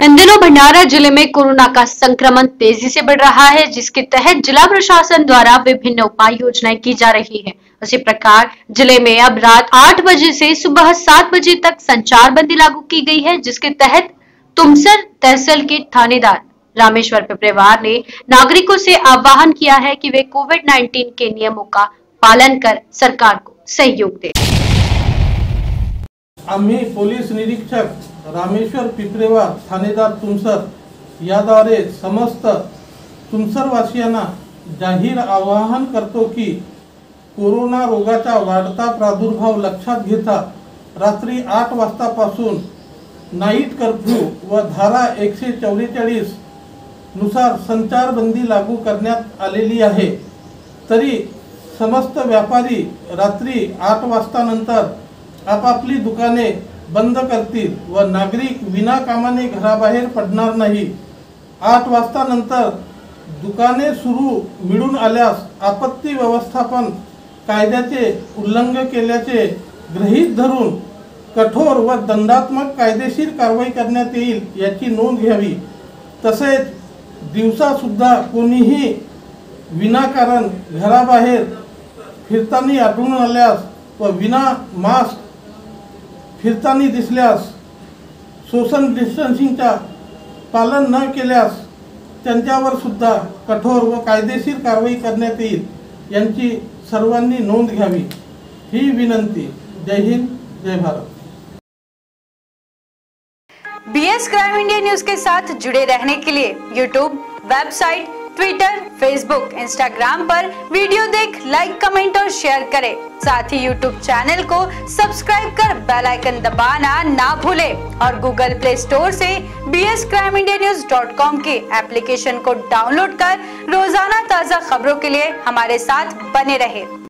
In दिनों भंडारा जिले में कोरोना का संक्रमण तेजी से बढ़ रहा है, जिसके तहत जिला प्रशासन द्वारा विभिन्न उपाय योजनाएं की जा रही है। उसी प्रकार जिले में अब रात 8 बजे से सुबह 7 बजे तक संचार बंदी लागू की गई है, जिसके तहत तुमसर तहसील के थानेदार रामेश्वर पेपरेवार ने नागरिकों से आह्वान किया है कि वे कोविड-19 के नियमों का पालन कर सरकार को सहयोग दें। आम्ही पोलीस निरीक्षक रामेश्वर पिपरेवार थानेदार तुमसर याद्वारे समस्त तुमसरवासियांना जाहीर आवाहन करतो की कोरोना रोगाचा वाढता प्रादुर्भाव लक्षात घेता रात्री 8 वाजतापासून नाईट कर्फ्यू व धारा 144 नुसार संचारबंदी लागू करण्यात आलेली आहे। तरी समस्त व्यापारी रात्री 8 वाजतानंतर आपापली दुकाने बंद करतील व नागरिक विनाकामाने घराबाहेर पडणार नाही। 8 वाजतानंतर दुकाने सुरू मिळून आल्यास आपत्ती व्यवस्थापन कायद्याचे उल्लंघन केल्याचे गृहीत धरून कठोर व दंडात्मक कायदेशीर कारवाई करण्यात येईल याची नोंद घ्यावी। तसेच दिवसा सुद्धा कोणीही विनाकारण घराबाहेर फिरताना आढळून आल्यास व विना मास्क फिरताना दिसल्यास सोशल डिस्टन्सिंगचा पालन न केल्यास त्यांच्यावर सुद्धा कठोर व कायदेशीर कारवाई करण्यात येईल यांची सर्वांनी नोंद घ्यावी ही विनंती। जय हिंद, जय Bharat. B S crime India news के साथ जुड़े रहने के लिए YouTube, website, Twitter, Facebook, Instagram पर वीडियो देख लाइक, कमेंट और शेयर करें। साथ ही यूट्यूब चैनल को सब्सक्राइब कर बेल आइकन दबाना ना भूलें और गूगल प्ले स्टोर से bscrimindianews.com के एप्लीकेशन को डाउनलोड कर रोजाना ताज़ा खबरों के लिए हमारे साथ बने रहें।